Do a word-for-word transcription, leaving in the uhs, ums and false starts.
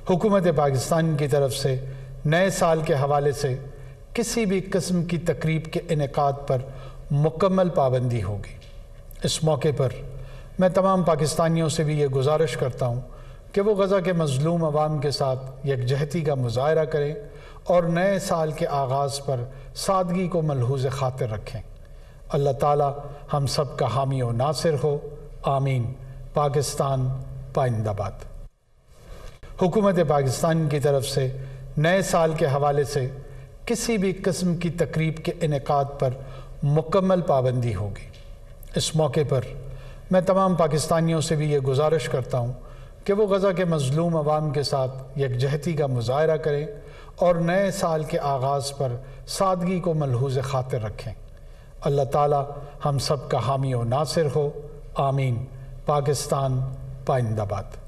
हुकूमत पाकिस्तान की तरफ से नए साल के हवाले से किसी भी किस्म की तकरीब के इनेकाद पर मुकम्मल पाबंदी होगी। इस मौके पर मैं तमाम पाकिस्तानियों से भी ये गुजारिश करता हूँ कि वो गज़ा के मज़लूम अवाम के साथ यकजहती का मुज़ाहरा करें और नए साल के आगाज़ पर सादगी को मलहूज़ ख़ातिर रखें। अल्लाह ताला हम सब का हामी व नासिर हो। आमीन। पाकिस्तान पाइंदाबाद। हुकूमत पाकिस्तान की तरफ से नए साल के हवाले से किसी भी किस्म की तकरीब के इनेकाद पर मुकम्मल पाबंदी होगी। इस मौके पर मैं तमाम पाकिस्तानियों से भी ये गुजारिश करता हूँ कि वो गज़ा के मज़लूम अवाम के साथ यकजहती का मुज़ाहरा करें और नए साल के आगाज़ पर सादगी को मलहूज़ ख़ातिर रखें। अल्लाह ताला हम सब का हामी व नासिर हो। आमीन। पाकिस्तान पाइंदाबाद।